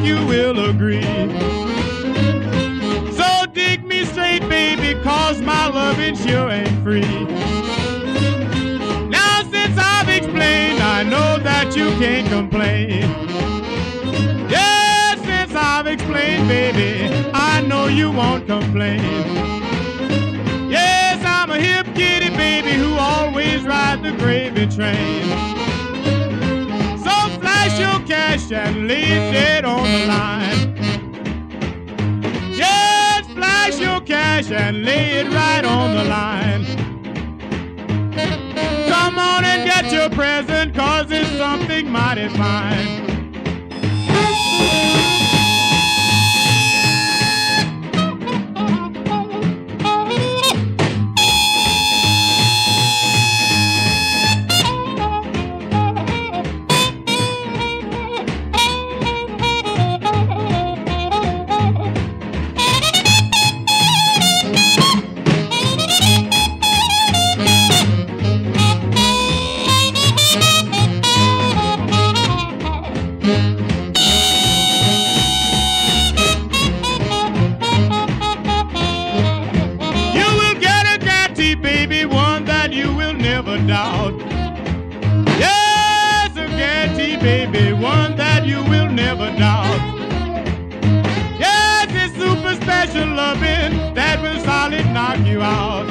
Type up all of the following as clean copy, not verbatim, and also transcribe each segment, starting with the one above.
you will agree. So dig me straight, baby, cause my loving sure ain't free. Now since I've explained, I know that you can't complain. Yeah, since I've explained, baby, I know you won't complain. Yes, I'm a hip kitty, baby, who always rides the gravy train. So flash your cash and lay it dead on the line. Yes, flash your cash and lay it right on the line. Come on and get your present, cause it's something mighty fine. Doubt. Yes, a guarantee, baby, one that you will never doubt. Yes, it's super special loving that will solid knock you out.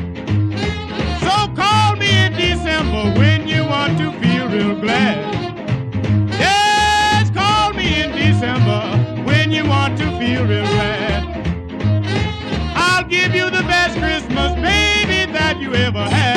So call me in December when you want to feel real glad. Yes, call me in December when you want to feel real glad. I'll give you the best Christmas, baby, that you ever had.